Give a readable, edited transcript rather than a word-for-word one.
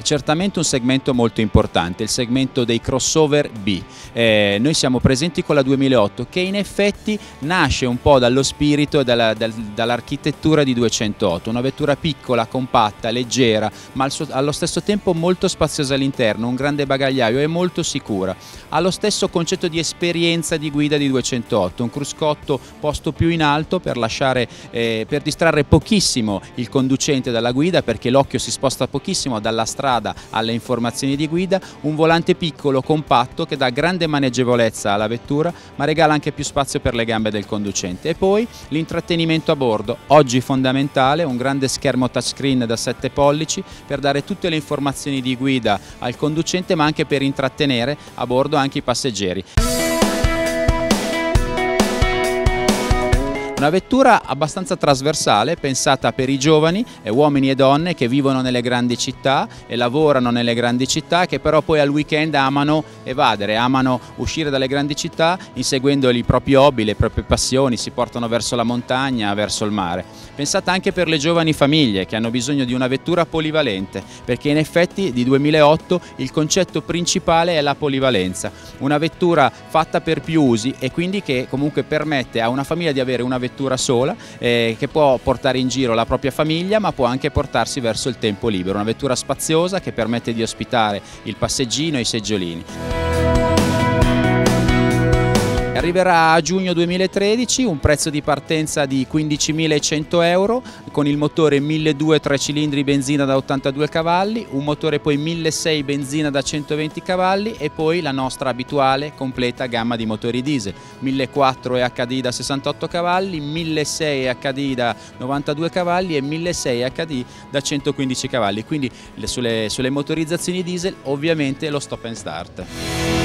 certamente un segmento molto importante, il segmento dei crossover B. Noi siamo presenti con la 2008 che in effetti nasce un po' dallo spirito e dall'architettura di 208, una vettura piccola, compatta, leggera, ma allo stesso tempo molto spaziosa all'interno, un grande bagagliaio e molto sicura. Ha lo stesso concetto di esperienza di guida di 208, un cruscotto posto più in alto per distrarre pochissimo il conducente dalla guida, perché l'occhio si sposta pochissimo dalla strada alle informazioni di guida, un volante piccolo, compatto, che dà grande maneggevolezza alla vettura, ma regala anche più spazio per le gambe del conducente. E poi l'intrattenimento a bordo, oggi fondamentale, un grande schermo touchscreen da 7 pollici per dare tutte le informazioni di guida al conducente, ma anche per intrattenere a bordo anche i passeggeri. Una vettura abbastanza trasversale, pensata per i giovani, uomini e donne che vivono nelle grandi città e lavorano nelle grandi città, che però poi al weekend amano evadere, amano uscire dalle grandi città inseguendo i propri hobby, le proprie passioni, si portano verso la montagna, verso il mare. Pensata anche per le giovani famiglie che hanno bisogno di una vettura polivalente, perché in effetti di 2008 il concetto principale è la polivalenza, una vettura fatta per più usi e quindi che comunque permette a una famiglia di avere una vettura sola che può portare in giro la propria famiglia, ma può anche portarsi verso il tempo libero, una vettura spaziosa che permette di ospitare il passeggino e i seggiolini. Arriverà a giugno 2013, un prezzo di partenza di 15.100 euro con il motore 1.200 3 cilindri benzina da 82 cavalli, un motore poi 1.600 benzina da 120 cavalli e poi la nostra abituale completa gamma di motori diesel, 1.400 EHD da 68 cavalli, 1.600 EHD da 92 cavalli e 1.600 EHD da 115 cavalli, quindi sulle motorizzazioni diesel ovviamente lo stop and start.